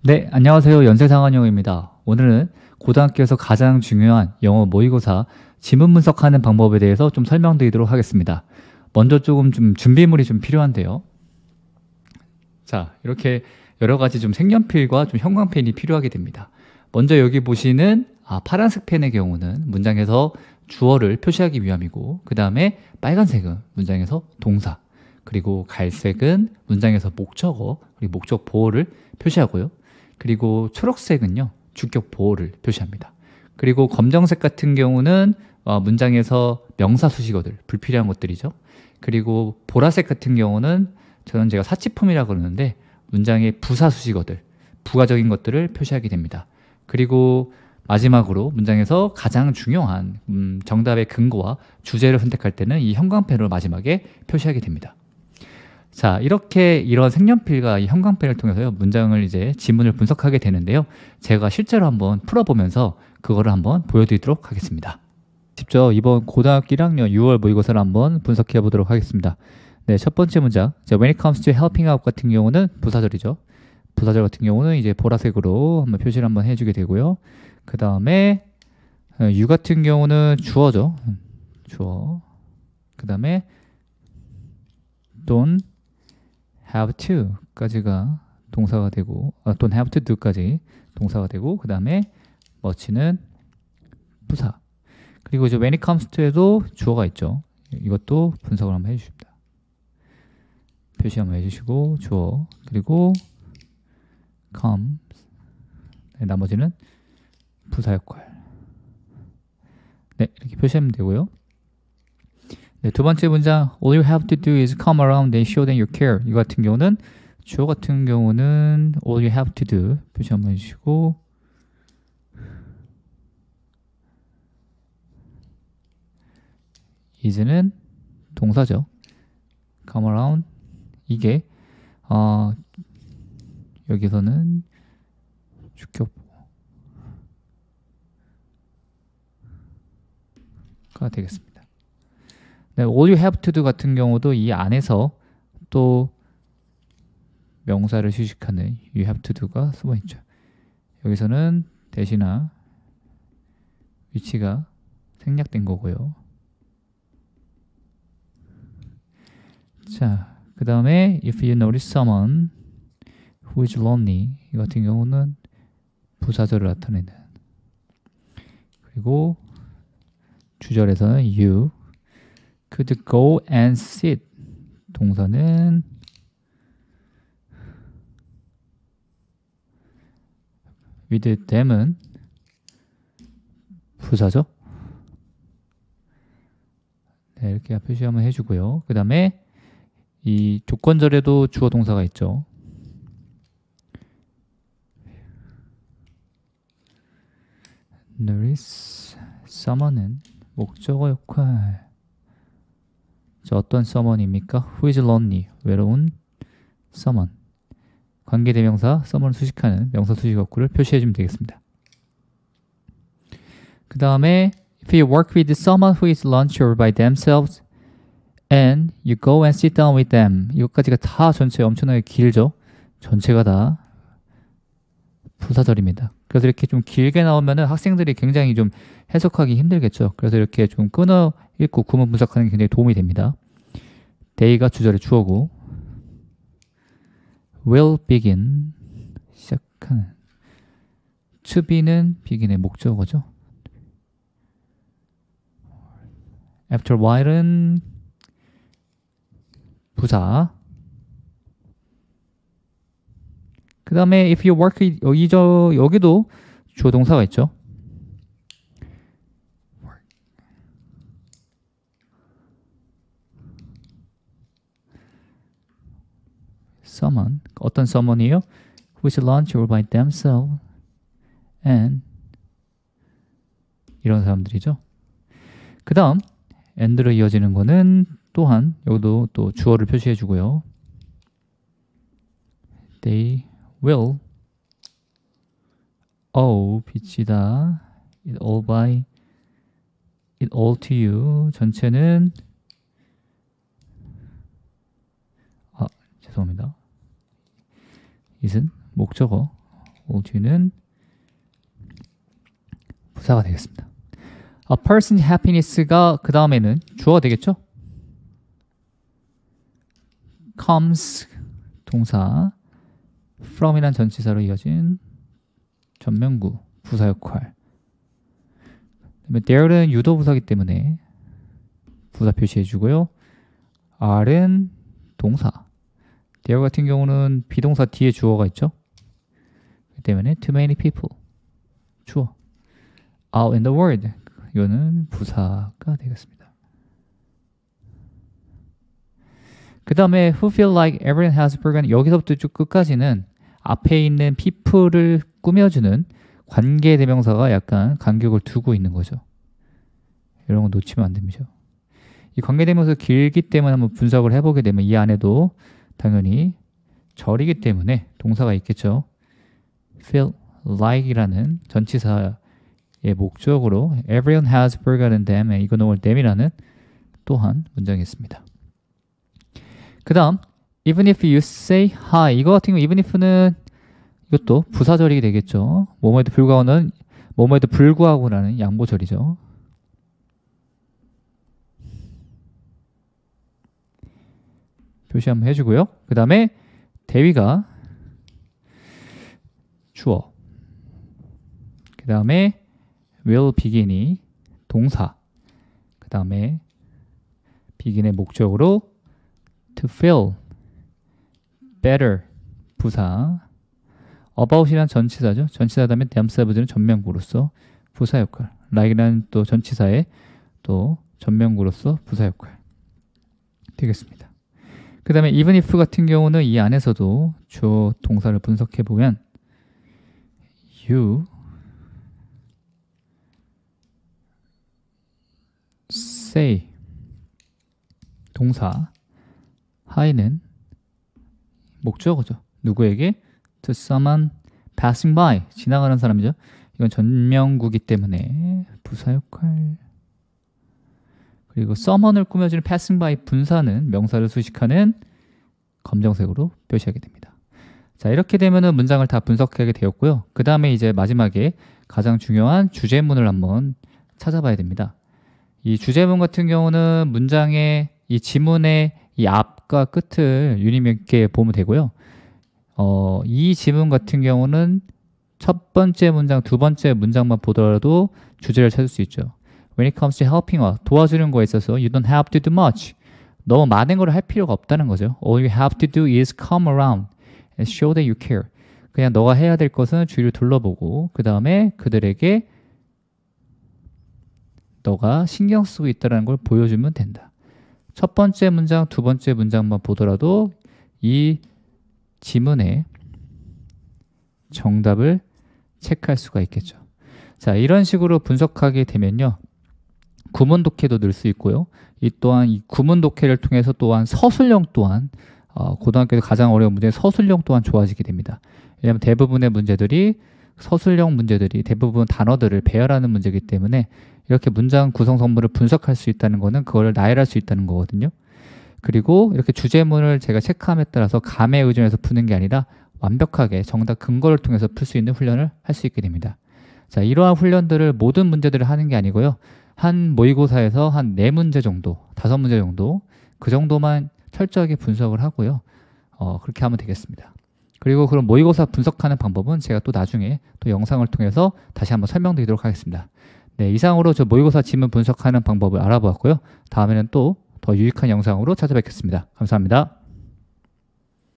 네, 안녕하세요. 연세상한영어입니다. 오늘은 고등학교에서 가장 중요한 영어 모의고사 지문 분석하는 방법에 대해서 좀 설명드리도록 하겠습니다. 먼저 조금 준비물이 좀 필요한데요. 자, 이렇게 여러 가지 좀 색연필과 좀 형광펜이 필요하게 됩니다. 먼저 여기 보시는 파란색 펜의 경우는 문장에서 주어를 표시하기 위함이고, 그 다음에 빨간색은 문장에서 동사, 그리고 갈색은 문장에서 목적어, 그리고 목적 보호를 표시하고요. 그리고 초록색은요, 주격 보호를 표시합니다. 그리고 검정색 같은 경우는 문장에서 명사 수식어들, 불필요한 것들이죠. 그리고 보라색 같은 경우는 제가 사치품이라고 그러는데 문장의 부사 수식어들, 부가적인 것들을 표시하게 됩니다. 그리고 마지막으로 문장에서 가장 중요한 정답의 근거와 주제를 선택할 때는 이 형광펜으로 마지막에 표시하게 됩니다. 자, 이렇게 이런 색연필과 이 형광펜을 통해서요, 문장을 이제 지문을 분석하게 되는데요. 제가 실제로 한번 풀어보면서 그거를 한번 보여드리도록 하겠습니다. 직접 이번 고등학교 1학년 6월 모의고사를 한번 분석해 보도록 하겠습니다. 네, 첫 번째 문장. 자, when it comes to helping out 같은 경우는 부사절이죠. 부사절 같은 경우는 이제 보라색으로 한번 표시를 한번 해주게 되고요. 그 다음에 you 같은 경우는 주어죠. 주어. 그 다음에 don't have to 까지가 동사가 되고, don't have to do까지 동사가 되고, 그 다음에 much는 부사. 그리고 이제 when it comes to에도 주어가 있죠. 이것도 분석을 한번 해주십니다. 표시 한번 해주시고, 주어. 그리고 comes. 네, 나머지는 부사 역할. 네, 이렇게 표시하면 되고요. 네, 두 번째 문장 all you have to do is come around and show them your care. 이 같은 경우는 주어 같은 경우는 all you have to do 표시 한번 해주시고, is는 동사죠. come around 이게 여기서는 주격보가 되겠습니다. 네, all you have to do 같은 경우도 이 안에서 또 명사를 수식하는 you have to do가 숨어 있죠. 여기서는 대신나 위치가 생략된 거고요. 자, 그 다음에 if you notice someone who is lonely 이 같은 경우는 부사절을 나타내는, 그리고 주절에서는 you could go and sit 동사는 with them은 부사죠. 네, 이렇게 표시 한번 해주고요. 그 다음에 이 조건절에도 주어 동사가 있죠. notice someone은 목적어 역할. 자, 어떤 someone입니까? who is lonely, 외로운 someone. 관계대명사 someone을 수식하는 명사 수식어구를 표시해주면 되겠습니다. 그 다음에 if you work with someone who is unsure by themselves and you go and sit down with them. 이것까지가 다 전체 엄청나게 길죠. 전체가 다 부사절입니다. 그래서 이렇게 좀 길게 나오면은 학생들이 굉장히 좀 해석하기 힘들겠죠. 그래서 이렇게 좀 끊어 읽고 구문 분석하는 게 굉장히 도움이 됩니다. day가 주절의 주어고, will begin 시작하는, to be는 begin의 목적어죠. after while은 부사. 그 다음에 if you work 여기도 주어 동사가 있죠. someone, 어떤 someone이요? who is unsure by themselves and 이런 사람들이죠. 그 다음 and로 이어지는 거는 또한 여기도 또 주어를 표시해 주고요. they will owe 빚지다 it all to you. 전체는 죄송합니다. it은 목적어 will do는 부사가 되겠습니다. A person's happiness가 그 다음에는 주어가 되겠죠? comes 동사 from이란 전치사로 이어진 전면구 부사 역할. 그다음에 there는 유도 부사이기 때문에 부사 표시해 주고요. are는 동사. there 같은 경우는 비동사 뒤에 주어가 있죠. 그렇기 때문에 too many people 주어. out in the world 이거는 부사가 되겠습니다. 그 다음에 who feel like everyone has forgotten 여기서부터 쭉 끝까지는 앞에 있는 people을 꾸며주는 관계대명사가 약간 간격을 두고 있는 거죠. 이런 거 놓치면 안 됩니다. 이 관계대명사 길기 때문에 한번 분석을 해보게 되면 이 안에도 당연히 절이기 때문에 동사가 있겠죠. feel like이라는 전치사의 목적으로 everyone has forgotten them ignored them이라는 또한 문장이 있습니다. 그 다음 even if you say hi 이거 같은 경우 even if는 이것도 부사절이 되겠죠. 뭐뭐에도 불구하고는 뭐뭐에도 불구하고라는 양보절이죠. 표시 한번 해주고요. 그 다음에 대위가 주어. 그 다음에 will begin이 동사. 그 다음에 begin의 목적으로 to feel better 부사. about이란 전치사죠. 전치사 다음에 themselves는 전면구로서 부사 역할. like라는 또 전치사의 또 전면구로서 부사 역할 되겠습니다. 그 다음에 even if 같은 경우는 이 안에서도 주어 동사를 분석해 보면 you say 동사 hi는 목적어죠. 누구에게? to someone passing by 지나가는 사람이죠. 이건 전명구기 때문에 부사 역할. 그리고 someone을 꾸며주는 passing by 분사는 명사를 수식하는 검정색으로 표시하게 됩니다. 자, 이렇게 되면은 문장을 다 분석하게 되었고요. 그 다음에 이제 마지막에 가장 중요한 주제문을 한번 찾아봐야 됩니다. 이 주제문 같은 경우는 문장의 이 지문의 이 앞과 끝을 유의미 있게 보면 되고요. 이 지문 같은 경우는 첫 번째 문장, 두 번째 문장만 보더라도 주제를 찾을 수 있죠. When it comes to helping us, 도와주는 거에 있어서 you don't have to do much. 너무 많은 걸 할 필요가 없다는 거죠. All you have to do is come around and show that you care. 그냥 너가 해야 될 것은 주위를 둘러보고 그 다음에 그들에게 너가 신경 쓰고 있다는 걸 보여주면 된다. 첫 번째 문장, 두 번째 문장만 보더라도 이 지문의 정답을 체크할 수가 있겠죠. 자, 이런 식으로 분석하게 되면요. 구문 독해도 늘 수 있고요. 이 또한 이 구문 독해를 통해서 또한 서술형 또한 고등학교에서 가장 어려운 문제 서술형 또한 좋아지게 됩니다. 왜냐하면 대부분의 문제들이 서술형 문제들이 대부분 단어들을 배열하는 문제이기 때문에 이렇게 문장 구성 성분을 분석할 수 있다는 거는 그걸 나열할 수 있다는 거거든요. 그리고 이렇게 주제문을 제가 체크함에 따라서 감에 의존해서 푸는 게 아니라 완벽하게 정답 근거를 통해서 풀 수 있는 훈련을 할 수 있게 됩니다. 자, 이러한 훈련들을 모든 문제들을 하는 게 아니고요. 한 모의고사에서 한 4문제 정도, 5문제 정도 그 정도만 철저하게 분석을 하고요. 그렇게 하면 되겠습니다. 그리고 그런 모의고사 분석하는 방법은 제가 또 나중에 또 영상을 통해서 다시 한번 설명드리도록 하겠습니다. 네, 이상으로 저 모의고사 지문 분석하는 방법을 알아보았고요. 다음에는 또 더 유익한 영상으로 찾아뵙겠습니다. 감사합니다.